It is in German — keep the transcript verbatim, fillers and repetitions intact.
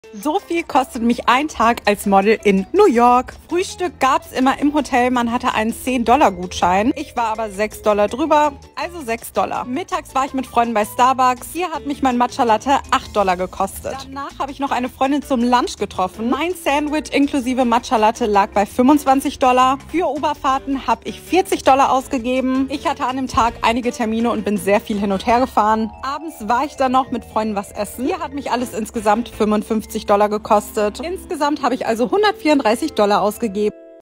So viel kostet mich ein Tag als Model in New York. Frühstück gab's immer im Hotel, man hatte einen zehn Dollar Gutschein. Ich war aber sechs Dollar drüber, also sechs Dollar. Mittags war ich mit Freunden bei Starbucks. Hier hat mich mein Matcha Latte acht Dollar gekostet. Danach habe ich noch eine Freundin zum Lunch getroffen. Mein Sandwich inklusive Matcha Latte lag bei fünfundzwanzig Dollar. Für Uberfahrten habe ich vierzig Dollar ausgegeben. Ich hatte an dem Tag einige Termine und bin sehr viel hin und her gefahren. Abends war ich dann noch mit Freunden was essen. Hier hat mich alles insgesamt fünfundfünfzig Dollar gekostet. Insgesamt habe ich also hundertvierunddreißig Dollar ausgegeben.